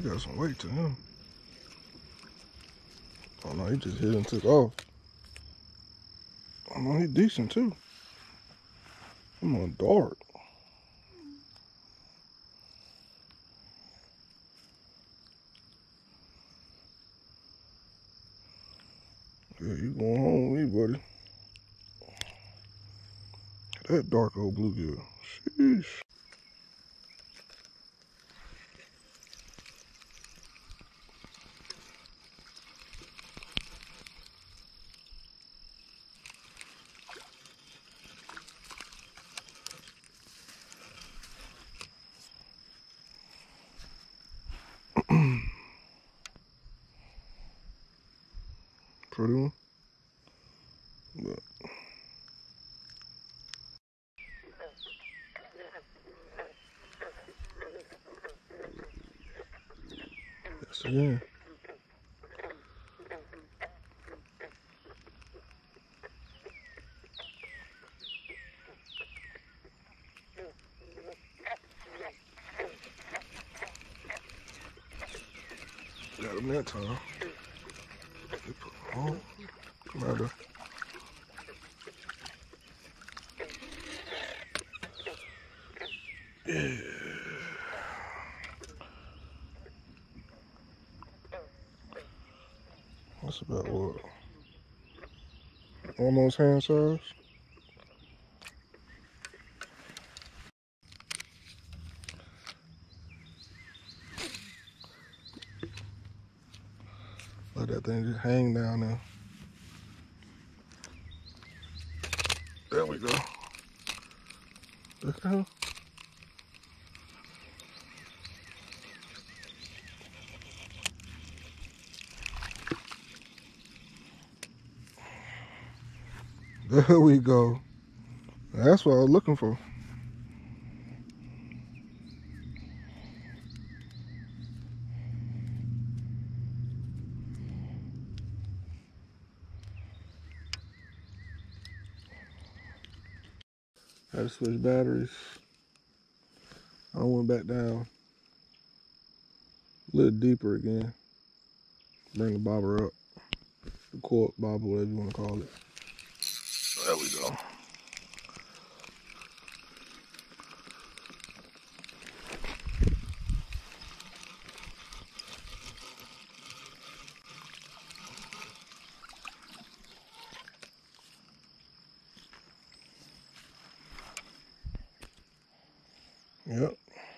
got some weight to him. Oh no, he just hit and took off. Oh no, he decent too. I'm on dark. Yeah, you going home with me, buddy. That dark old bluegill. Sheesh. Pretty one. But yes again. Got him that time. They put him on. Come out there. Yeah. That's about what? Almost hand size? Let that thing just hang down there. There we go. Look at him. There we go. That's what I was looking for. Had to switch batteries. I went back down a little deeper again. Bring the bobber up. The cork bobber, whatever you want to call it. There we go. Yep.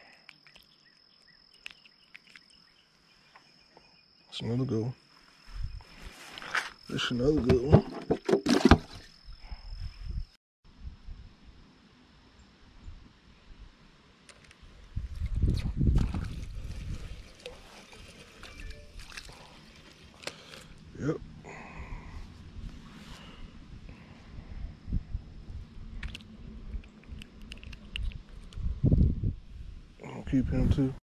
That's another good one. That's another good one. Yep. I'll keep him too.